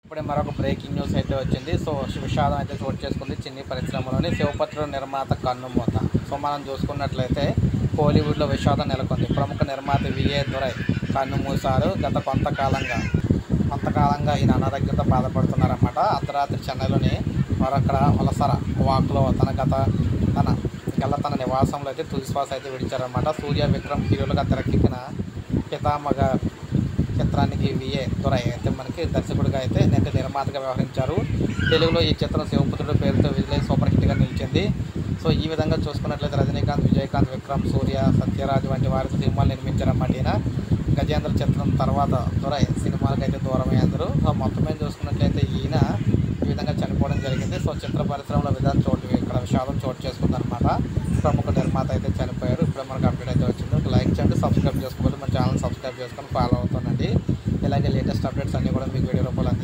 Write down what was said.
ఇప్పుడే మరొక breaking news అయితే వచ్చింది. సో విషాదం అయితే చోటు చేసుకుంది చిన్ని పరిశ్రమలోని శివపత్రుడు నిర్మాత కన్నుమూత. సో మనం చూసుకున్నట్లయితే కోలీవుడ్లో విషాదం నెలకొంది. ప్రముఖ నిర్మాత విఏ దురై కన్నుమూశారు. గత కొంతకాలంగా ఈయన అనారోగ్యంతో బాధపడుతున్నారన్నమాట. అర్ధరాత్రి చెన్నైలోని మరొక్కడ వలసర వాక్లో తన నివాసంలో అయితే తుదిశ్వాస అయితే విడిచారన్నమాట. సూర్య విక్రమ్ హీరోలుగా తెరకెక్కిన పితామహ చిత్రానికి విఏ దురై అయితే మనకి దర్శకుడిగా అయితే నిర్మాతగా వ్యవహరించారు. తెలుగులో ఈ చిత్రం శివపుత్రుడు పేరుతో విడుదలై సూపర్ హిట్గా నిలిచింది. సో ఈ విధంగా చూసుకున్నట్లయితే రజనీకాంత్, విజయకాంత్, విక్రమ్, సూర్య, సత్యరాజ్ వంటి వారితో సినిమాలు నిర్మించారన్నమాట. ఈయన గజేంద్ర చిత్రం తర్వాత దురై సినిమాలకు అయితే దూరమయ్యారు. సో మొత్తం మీద చూసుకున్నట్లయితే ఈయన ఈ విధంగా చనిపోవడం జరిగింది. సో చిత్ర పరిశ్రమలో ఇక్కడ విషాదం చోటు చేసుకుందనమాట. ప్రముఖ నిర్మాత అయితే చనిపోయారు. ఇప్పుడు మనకు అప్డేట్ అయితే వచ్చింది. ఒక లైక్ చేయండి, సబ్స్క్రైబ్ చేసుకోవాలి. మన ఛానల్ సబ్స్క్రైబ్ చేసుకొని ఫాలో అవుతానండి. ఇలాగే లేటెస్ట్ అప్డేట్స్ అన్నీ కూడా మీకు వీడియో రూపంలో